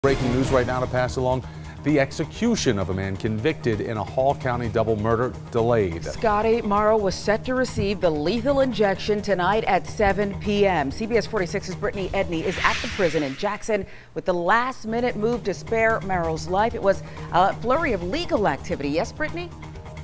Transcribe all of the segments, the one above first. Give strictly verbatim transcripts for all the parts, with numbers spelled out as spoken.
Breaking news right now to pass along. The execution of a man convicted in a Hall County double murder delayed. Scotty Morrow was set to receive the lethal injection tonight at seven p m C B S forty-six's Brittany Edney is at the prison in Jackson with the last minute move to spare Morrow's life. It was a flurry of legal activity. Yes, Brittany?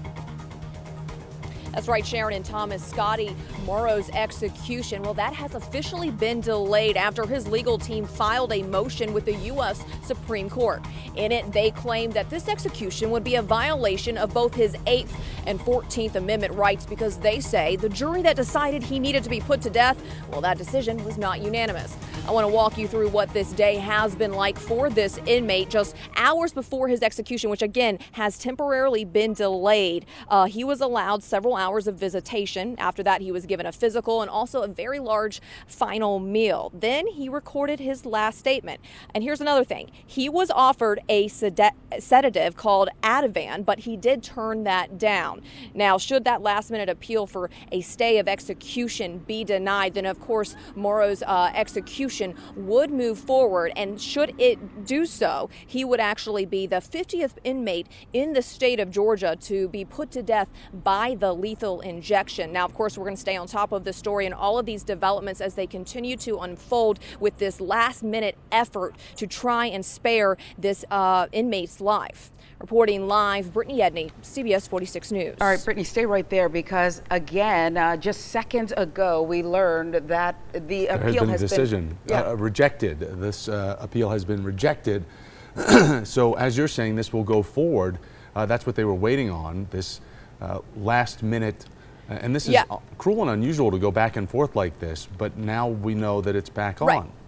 That's right, Sharon and Thomas. Scotty Morrow's execution, well, that has officially been delayed after his legal team filed a motion with the U S Supreme Court. In it, they claimed that this execution would be a violation of both his eighth and fourteenth Amendment rights because they say the jury that decided he needed to be put to death, well, that decision was not unanimous. I want to walk you through what this day has been like for this inmate just hours before his execution, which again has temporarily been delayed. Uh, he was allowed several hours hours of visitation. After that, he was given a physical and also a very large final meal. Then he recorded his last statement. And here's another thing. He was offered a sedative called Ativan, but he did turn that down. Now, should that last minute appeal for a stay of execution be denied, then of course Morrow's uh, execution would move forward. And should it do so, he would actually be the fiftieth inmate in the state of Georgia to be put to death by the lethal injection. Now, of course, we're going to stay on top of the story and all of these developments as they continue to unfold with this last minute effort to try and spare this uh, inmate's life. Reporting live, Brittany Edney, C B S forty-six News. All right, Brittany, stay right there because, again, uh, just seconds ago, we learned that the there appeal has been has a decision been yeah. uh, rejected. This uh, appeal has been rejected. So, as you're saying, this will go forward. Uh, that's what they were waiting on. This uh, last minute. And this is yeah. cruel and unusual to go back and forth like this, but now we know that it's back right. on.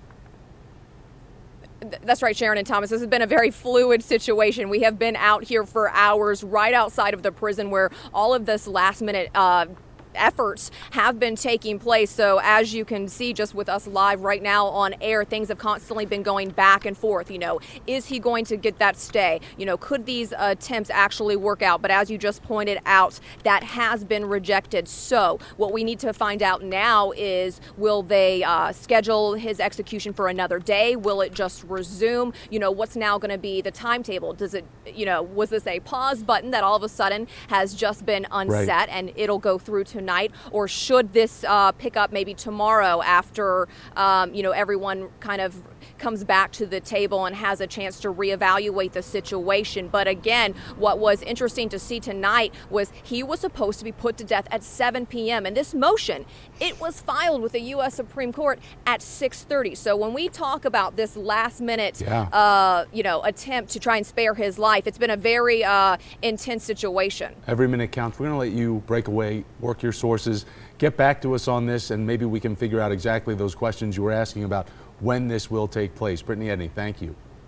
That's right, Sharon and Thomas. This has been a very fluid situation. We have been out here for hours right outside of the prison where all of this last minute uh, efforts have been taking place. So as you can see just with us live right now on air, things have constantly been going back and forth. You know, is he going to get that stay? You know, could these attempts actually work out? But as you just pointed out, that has been rejected. So what we need to find out now is, will they uh, schedule his execution for another day? Will it just resume? You know, what's now going to be the timetable? Does it, you know, was this a pause button that all of a sudden has just been unset right. and it'll go through to tonight, or should this uh, pick up maybe tomorrow after um, you know, everyone kind of comes back to the table and has a chance to reevaluate the situation? But again, what was interesting to see tonight was he was supposed to be put to death at seven p m and this motion, it was filed with the U S Supreme Court at six thirty. So when we talk about this last minute yeah. uh, you know, attempt to try and spare his life, it's been a very uh, intense situation. Every minute counts. We're going to let you break away, work your sources, get back to us on this, and maybe we can figure out exactly those questions you were asking about when this will take place. Brittany Edney, thank you.